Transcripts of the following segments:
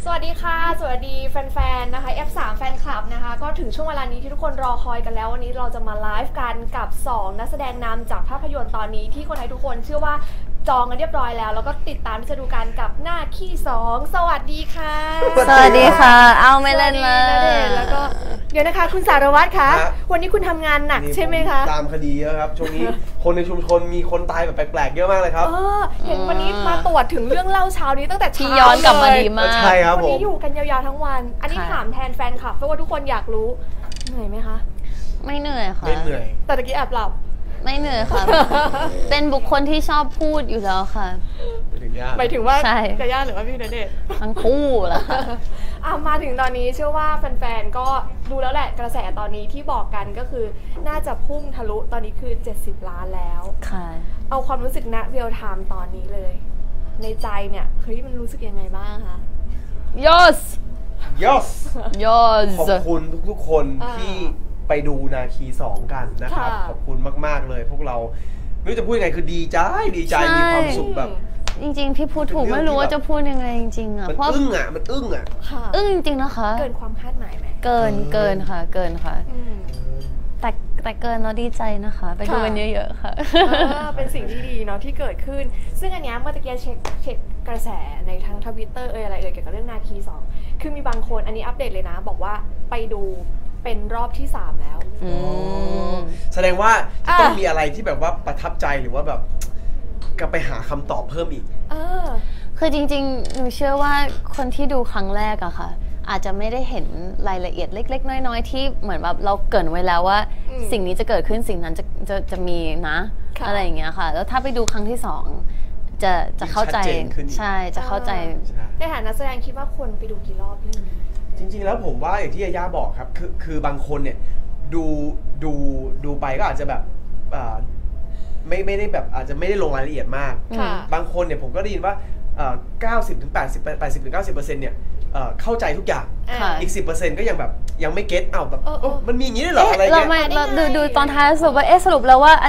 วัสดีค่ะสวัสดีแฟนๆนะคะ F3 แฟนคลับนะคะก็ถึงช่วงเวลานี้ที่ทุกคนรอคอยกันแล้ววันนี้เราจะมาไลฟ์กันกับ2นักแสดงนำจากภาพยนตร์ตอนนี้ที่คนไทยทุกคนเชื่อว่าจองกันเรียบร้อยแล้วก็ติดตามที่จะดูกันกับหน้าขี้2สวัสดีค่ะสวัสดีค่ะเอาไม่เล่นเลยแล้วก็เดี๋ยวนะคะคุณสารวัตรคะวันนี้คุณทำงานหนักใช่ไหมคะตามคดีเยอะครับช่วงนี้คนในชุมชนมีคนตายแบบแปลกๆเยอะมากเลยครับเห็นวันนี้มาตรวจถึงเรื่องเล่าเช้านี้ตั้งแต่ที่ย้อนกลับมาดีมากใช่ครับผมวันนี้อยู่กันยาวๆทั้งวันอันนี้ถามแทนแฟนคลับเพราะว่าทุกคนอยากรู้เหนื่อยไหมคะไม่เหนื่อยค่ะไม่เหนื่อยแต่ตะกี้แอบหลับไม่เหนื่อยค่ะเป็นบุคคลที่ชอบพูดอยู่แล้วค่ะหมายถึงว่าจะย่าหรือว่าพี่ณเดชน์ทั้งคู่แหละมาถึงตอนนี้เชื่อว่าแฟนๆก็ดูแล้วแหละกระแสตอนนี้ที่บอกกันก็คือน่าจะพุ่งทะลุตอนนี้คือ70 ล้านแล้วค่ะเอาความรู้สึกณเรียลไทม์ตอนนี้เลยในใจเนี่ยเฮ้ยมันรู้สึกยังไงบ้างคะ yes yes yes ขอบคุณทุกๆคนที่ไปดูนาคี2กันนะครับขอบคุณมากๆเลยพวกเราไม่รู้จะพูดยังไงคือดีใจมีความสุขแบบจริงๆพี่พูดถูกไม่รู้ว่าจะพูดยังไงจริงๆอ่ะมันอึ้งอ่ะอึ้งจริงๆนะคะเกินความคาดหมายไหมเกินค่ะแต่เกินเราดีใจนะคะไปดูกันเยอะๆค่ะเป็นสิ่งที่ดีเนาะที่เกิดขึ้นซึ่งอันนี้เมื่อตะกี้เช็คกระแสในทั้ง Twitter อะไรเกี่ยวกับเรื่องนาคี2คือมีบางคนอันนี้อัปเดตเลยนะบอกว่าไปดูเป็นรอบที่3แล้วแสดงว่าต้องมีอะไรที่แบบว่าประทับใจหรือว่าแบบกลับไปหาคำตอบเพิ่มอีกคือจริงๆหนูเชื่อว่าคนที่ดูครั้งแรกอะค่ะอาจจะไม่ได้เห็นรายละเอียดเล็กๆน้อยๆที่เหมือนแบบเราเกริ่นไว้แล้วว่าสิ่งนี้จะเกิดขึ้นสิ่งนั้นจะมีนะอะไรอย่างเงี้ยค่ะแล้วถ้าไปดูครั้งที่2จะเข้าใจใช่จะเข้าใจในฐานะนักแสดงคิดว่าคนไปดูกี่รอบเรื่องนี้จริงๆแล้วผมว่าอย่างที่ย่าบอกครับคือบางคนเนี่ยดูไปก็อาจจะแบบไม่ได้แบบอาจจะไม่ได้ลงรายละเอียดมากบางคนเนี่ยผมก็ได้ยินว่า90-80%เนี่ยเข้าใจทุกอย่างอีก 10% ก็ยังแบบยังไม่เก็ตแบบมันมีอย่างนี้ด้วยเหรออะไรเงี้ยเราดูตอนท้ายสรุปว่าสรุปแล้วว่า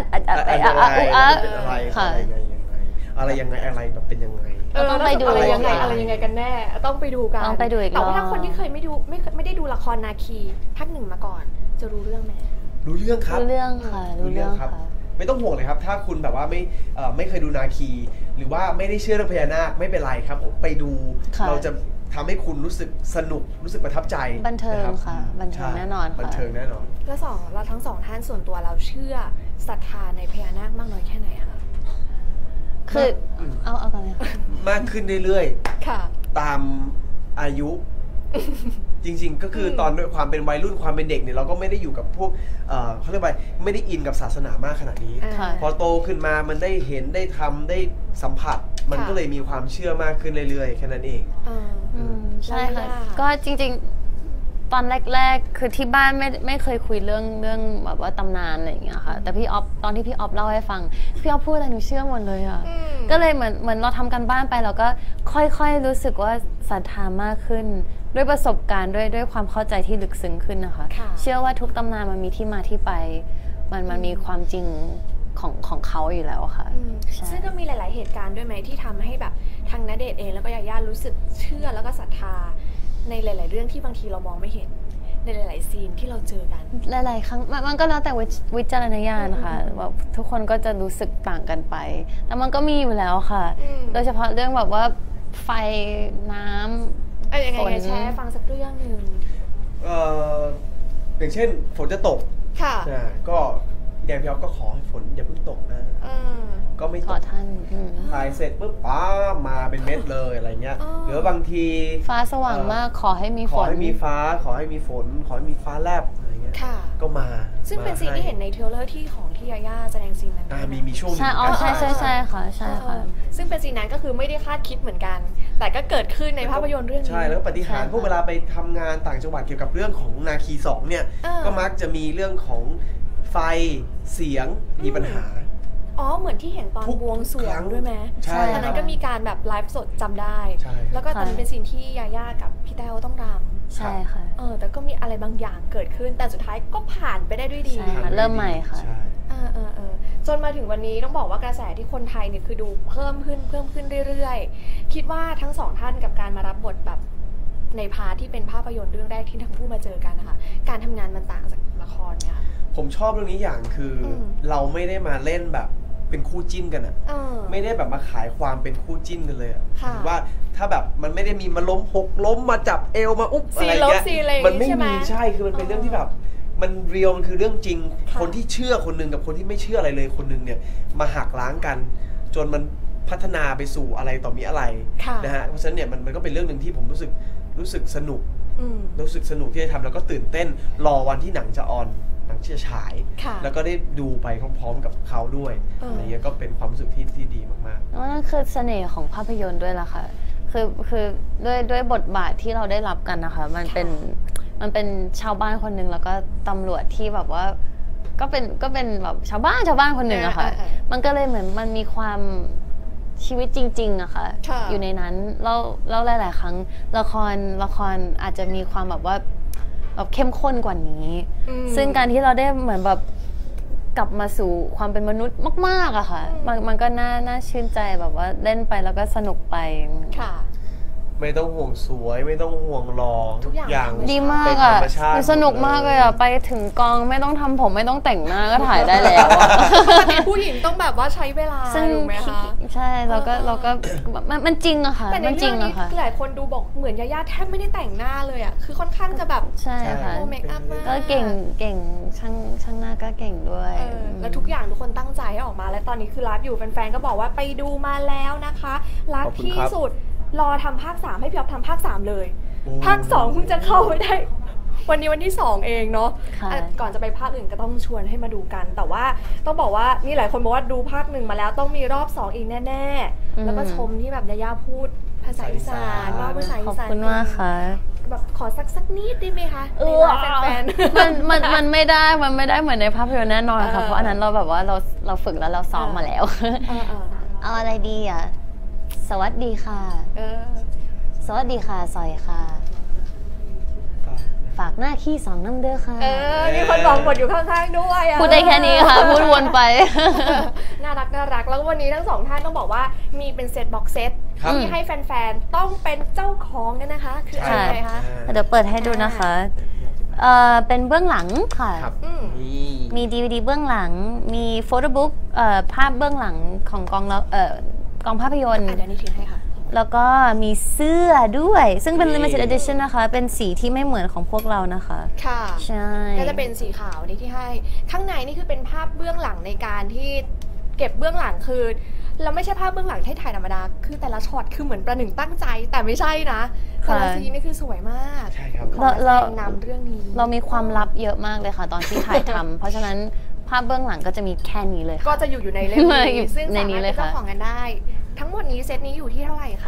อะไรยังไงอะไรแบบเป็นยังไงต้องไปดูอะไรยังไงกันแน่ต้องไปดูกันต้องไปดูอีกแต่ว่าถ้าคนที่เคยไม่ได้ดูละครนาคีภาค 1มาก่อนจะรู้เรื่องไหมรู้เรื่องครับรู้เรื่องค่ะรู้เรื่องครับไม่ต้องห่วงเลยครับถ้าคุณแบบว่าไม่เคยดูนาคีหรือว่าไม่ได้เชื่อเรื่องพญานาคไม่เป็นไรครับผมไปดูเราจะทำให้คุณรู้สึกสนุกรู้สึกประทับใจบันเทิงค่ะบันเทิงแน่นอนบันเทิงแน่นอนแล้วเราทั้ง2ท่านส่วนตัวเราเชื่อศรัทธาในพญานาคมากน้อยแค่ไหนคะคือเอากันเลยมากขึ้นเรื่อยๆตามอายุจริงๆก็คือตอนด้วยความเป็นวัยรุ่นความเป็นเด็กเนี่ยเราก็ไม่ได้อยู่กับพวกเขาเรียกว่าไม่ได้อินกับศาสนามากขนาดนี้พอโตขึ้นมามันได้เห็นได้ทำได้สัมผัสมันก็เลยมีความเชื่อมากขึ้นเรื่อยๆแค่นั้นเองใช่ค่ะก็จริงๆตอนแรกๆคือที่บ้านไม่เคยคุยเรื่องแบบว่าตำนานอะไรอย่างเงี้ยค่ะแต่พี่ออฟตอนที่พี่ออฟเล่าให้ฟังพี่ออฟพูดอะไรหนูเชื่อหมดเลยค่ะก็เลยเหมือนเราทำกันบ้านไปเราก็ค่อยๆรู้สึกว่าศรัทธามากขึ้นด้วยประสบการณ์ด้วยความเข้าใจที่ลึกซึ้งขึ้นนะคะเชื่อว่าทุกตำนานมันมีที่มาที่ไปมันมีความจริงของเขาอยู่แล้วค่ะซึ่งก็มีหลายๆเหตุการณ์ด้วยไหมที่ทำให้แบบทางณเดชน์เองแล้วก็ยาย่ารู้สึกเชื่อแล้วก็ศรัทธาในหลายๆเรื่องที่บางทีเรามองไม่เห็นในหลายๆซีนที่เราเจอกันหลายๆครั้งมันก็แล้วแต่วิจารณญาณค่ะว่าทุกคนก็จะรู้สึกต่างกันไปแต่มันก็มีอยู่แล้วค่ะโดยเฉพาะเรื่องแบบว่าไฟน้ำยังไงแชร์ฟังสักเรื่องหนึ่งอย่างเช่นฝนจะตกก็แดนพี่อ๊อฟก็ขอให้ฝนอย่าเพิ่งตกนะก็ไม่ตกท่านถ่ายเสร็จปุ๊บป้ามาเป็นเม็ดเลยอะไรเงี้ยหรือบางทีฟ้าสว่างมากขอให้มีฝนขอให้มีฟ้าขอให้มีฝนขอให้มีฟ้าแลบอะไรเงี้ยก็มาซึ่งเป็นซีนที่เห็นในเทรลเลอร์ที่ของที่ยาย่าแสดงซีนนั้นมีช่วงใช่ค่ะใช่ค่ะซึ่งเป็นซีนนั้นก็คือไม่ได้คาดคิดเหมือนกันแต่ก็เกิดขึ้นในภาพยนตร์เรื่องนี้ใช่แล้วปฏิหารพวกเวลาไปทำงานต่างจังหวัดเกี่ยวกับเรื่องของนาคี2เนี่ยก็มักจะมีเรื่องของไฟเสียงมีปัญหาเหมือนที่เห็นตอนบวงสรวงด้วยไหมใช่ตอนนั้นก็มีการแบบไลฟ์สดจำได้แล้วก็ตอนนั้นเป็นซีนที่ยาย่ากับพี่แต้วต้องรำใช่ค่ะแต่ก็มีอะไรบางอย่างเกิดขึ้นแต่สุดท้ายก็ผ่านไปได้ด้วยดีเริ่มใหม่ค่ะจนมาถึงวันนี้ต้องบอกว่ากระแสที่คนไทยเนี่ยคือดูเพิ่มขึ้นเรื่อยๆคิดว่าทั้ง2ท่านกับการมารับบทแบบในพาร์ทที่เป็นภาพยนตร์เรื่องแรกที่ทั้งคู่มาเจอกันนะคะการทำงานมันต่างจากละครเนี่ยค่ะผมชอบเรื่องนี้อย่างคือเราไม่ได้มาเล่นแบบเป็นคู่จิ้นกันอ่ะไม่ได้แบบมาขายความเป็นคู่จิ้นกันเลยอ่ะว่าถ้าแบบมันไม่ได้มีมาล้มหกล้มมาจับเอวมาอุ๊บอะไรเงี้ยมันไม่มีใช่คือมันเป็นเรื่องที่แบบมันเรียลมันคือเรื่องจริงคนที่เชื่อคนนึงกับคนที่ไม่เชื่ออะไรเลยคนนึงเนี่ยมาหักล้างกันจนมันพัฒนาไปสู่อะไรต่อมีอะไรนะฮะเพราะฉะนั้นเนี่ยมันก็เป็นเรื่องหนึ่งที่ผมรู้สึกสนุกที่จะทำแล้วก็ตื่นเต้นรอวันที่หนังจะออนหนังจะฉายแล้วก็ได้ดูไปพร้อมๆกับเขาด้วยอะไรเงี้ยก็เป็นความรู้สึกที่ดีมากๆนั่นคือเสน่ห์ของภาพยนตร์ด้วยล่ะค่ะคือด้วยบทบาทที่เราได้รับกันนะคะมันเป็นชาวบ้านคนหนึ่งแล้วก็ตำรวจที่แบบว่าก็เป็นแบบชาวบ้านคนหนึ่งอะค่ะมันก็เลยเหมือนมันมีความชีวิตจริงๆอะค่ะอยู่ในนั้นแล้วหลายๆครั้งละครอาจจะมีความแบบว่าแบบเข้มข้นกว่านี้ซึ่งการที่เราได้เหมือนแบบกลับมาสู่ความเป็นมนุษย์มากๆอะค่ะมันก็น่าชื่นใจแบบว่าเล่นไปแล้วก็สนุกไปค่ะไม่ต้องห่วงสวยไม่ต้องห่วงหล่อทุกอย่างดีมากอ่ะสนุกมากเลยอ่ะไปถึงกองไม่ต้องทำผมไม่ต้องแต่งหน้าก็ถ่ายได้แล้วผู้หญิงต้องแบบว่าใช้เวลาถูกไหมคะใช่เราก็มันจริงอะค่ะแต่ในเรื่องนี้หลายคนดูบอกเหมือนยาย่าแทบไม่ได้แต่งหน้าเลยอ่ะคือค่อนข้างจะแบบใช่ค่ะเมคอัพมากก็เก่งช่างหน้าก็เก่งด้วยแล้วทุกอย่างทุกคนตั้งใจให้ออกมาและตอนนี้คือไลฟ์อยู่แฟนๆก็บอกว่าไปดูมาแล้วนะคะรักที่สุดรอทำภาค 3ให้พี่อ๊อฟทำภาค 3เลยภาค 2เพิ่งจะเข้าไปได้วันนี้วันที่2เองเนาะก่อนจะไปภาคอื่นก็ต้องชวนให้มาดูกันแต่ว่าต้องบอกว่านี่หลายคนบอกว่าดูภาค 1มาแล้วต้องมีรอบ2อีกแน่ๆแล้วก็ชมที่แบบยาย่าพูดภาษาอีสานว่าภาษาอีสานขอบคุณมากค่ะแบบขอสักนิดได้ไหมคะแฟนมันไม่ได้เหมือนในภาพยนตร์แน่นอนค่ะเพราะอันนั้นเราแบบว่าเราฝึกแล้วเราซ้อมมาแล้วเอาอะไรดีอ่ะสวัสดีค่ะสวัสดีค่ะซอยค่ะฝากหน้าขี้2น้ำเด้อค่ะมีคนบอกบทอยู่ข้างๆด้วยพูดได้แค่นี้ค่ะพูดวนไปน่ารักแล้ววันนี้ทั้ง2ท่านต้องบอกว่ามีเป็นเซตบ็อกเซตที่ให้แฟนๆต้องเป็นเจ้าของกันนะคะคืออะไรคะเดี๋ยวเปิดให้ดูนะคะเป็นเบื้องหลังค่ะมี DVD เบื้องหลังมีโฟโต้บุ๊กภาพเบื้องหลังของกองภาพยนตร์เดี๋ยวนี้ทิ้งให้ค่ะแล้วก็มีเสื้อด้วยซึ่งเป็น limited edition นะคะเป็นสีที่ไม่เหมือนของพวกเรานะคะค่ะใช่ก็จะเป็นสีขาวนี่ที่ให้ข้างในนี่คือเป็นภาพเบื้องหลังในการที่เก็บเบื้องหลังคือเราไม่ใช่ภาพเบื้องหลังที่ถ่ายธรรมดาคือแต่ละช็อตคือเหมือนประหนึ่งตั้งใจแต่ไม่ใช่นะแต่ละซีนนี่คือสวยมากใช่ครับเรานำเรื่องนี้เรามีความลับเยอะมากเลยค่ะตอนที่ถ่ายทำเพราะฉะนั้นภาพเบื้องหลังก็จะมีแค่นี้เลยก็จะอยู่ในเล่มนี้ซึ่งสามารถเป็นเจ้าของกันได้ทั้งหมดนี้เซตนี้อยู่ที่เท่าไหร่คะ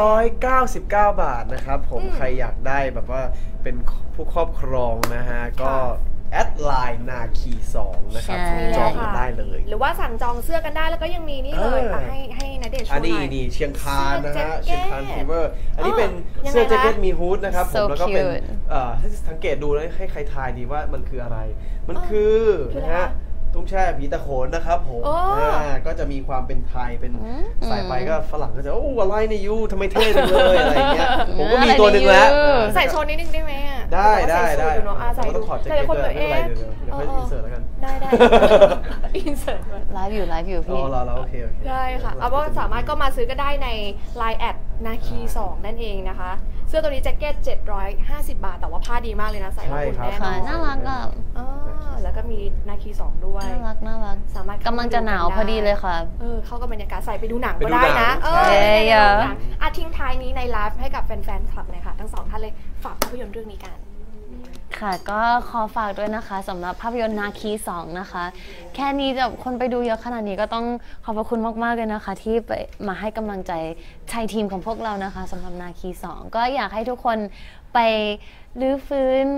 699 บาทนะครับผมใครอยากได้แบบว่าเป็นผู้ครอบครองนะฮะก็แอดไลน์นาคี2นะครับจองกันได้เลยหรือว่าสั่งจองเสื้อกันได้แล้วก็ยังมีนี่เลยให้ณเดชน์ช่วยอันนี้เชียงคานนะฮะเชียงคานฟีเวอร์อันนี้เป็นเสื้อแจ็คเก็ตมีฮูดนะครับผมแล้วก็เป็นถ้าสังเกตดูแล้วให้ใครทายดีว่ามันคืออะไรมันคือนะฮะตุ้งแช่ผีตะโขนนะครับผมก็จะมีความเป็นไทยเป็นสายไปก็ฝรั่งก็จะโอ้อะไรเนี่ยยูทำไมเท่จังเลยอะไรเงี้ยผมก็มีตัวหนึ่งแล้วใส่โชว์นิดนึงได้ไหมได้ใส่ดูแต่คนแบบเดี๋ยวค่อยอินเสิร์ตแล้วกันได้อินเสิร์ตไลฟ์อยู่พี่เราโอเคได้ค่ะเอาว่าสามารถก็มาซื้อก็ได้ใน Line แอดนาคี2นั่นเองนะคะเสื้อตัวนี้แจ็คเก็ต750 บาทแต่ว่าผ้าดีมากเลยนะใส่แล้วอุ่นแน่นอนน่ารักอ่ะแล้วก็มีนาคี2ด้วยน่ารักสามารถกำลังจะหนาวพอดีเลยค่ะเข้ากับบรรยากาศใส่ไปดูหนังก็ได้นะทิ้งท้ายนี้ในไลฟ์ให้กับแฟนๆคลับเลยค่ะทั้ง2ท่านเลยฝากภาพยนตร์เรื่องนี้กันค่ะก็ขอฝากด้วยนะคะสำหรับภาพยนตร์นาคี2นะคะแค่นี้แบบคนไปดูเยอะขนาดนี้ก็ต้องขอบพระคุณมากๆเลยนะคะที่ไปมาให้กำลังใจไทยทีมของพวกเรานะคะสำหรับนาคี2ก็อยากให้ทุกคนไปรื้อฟื้น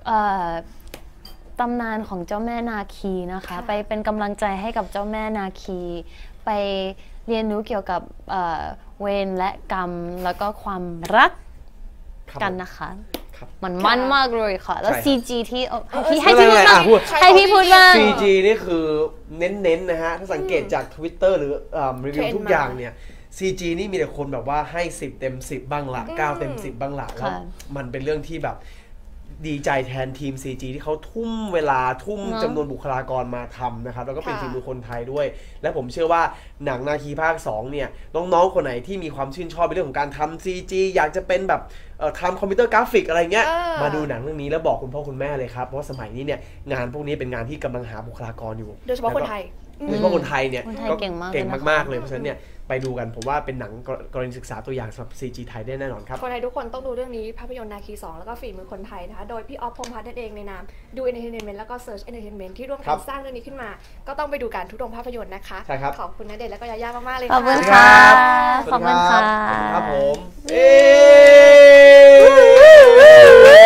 ตำนานของเจ้าแม่นาคีนะคะไปเป็นกำลังใจให้กับเจ้าแม่นาคีไปเรียนรู้เกี่ยวกับเวรและกรรมแล้วก็ความรักกันนะคะมันมากเลยค่ะแล้ว CG ที่ให้พี่พูดบ้าง CG นี่คือเน้นๆนะฮะถ้าสังเกตจาก Twitter หรือรีวิวทุกอย่างเนี่ย CG นี่มีแต่คนแบบว่าให้10 เต็ม 10บ้างละ9 เต็ม 10บ้างละแล้วมันเป็นเรื่องที่แบบดีใจแทนทีม CG ที่เขาทุ่มเวลาทุ่มจำนวนบุคลากรมาทำนะครับแล้วก็เป็นฝีมือคนไทยด้วยและผมเชื่อว่าหนังนาคีภาค2เนี่ยน้องๆคนไหนที่มีความชื่นชอบในเรื่องของการทำ CG อยากจะเป็นแบบทำคอมพิวเตอร์กราฟิกอะไรเงี้ยมาดูหนังเรื่องนี้แล้วบอกคุณพ่อคุณแม่เลยครับเพราะสมัยนี้เนี่ยงานพวกนี้เป็นงานที่กำลังหาบุคลากรอยู่โดยเฉพาะคนไทยโดยเฉพาะคนไทยเนี่ยก็เก่งมากๆเลยเพราะฉะนั้นเนี่ยไปดูกันผมว่าเป็นหนังกรณีศึกษาตัวอย่างสำหรับ CG ไทยได้แน่นอนครับคนไทยทุกคนต้องดูเรื่องนี้ภาพยนตร์นาคี2แล้วก็ฝีมือคนไทยนะคะโดยพี่ออฟพงษ์พัฒน์นั่นเองในนามดู Entertainment แล้วก็ Search Entertainment ที่ร่วมกันสร้างเรื่องนี้ขึ้นมาก็ต้องไปดูกันทุกโรงภาพยนตร์นะคะใช่ครับขอบคุณณเดชน์และก็ยาย่ามากๆเลยขอบคุณค่ะค่ะขอบคุณค่ะครับผม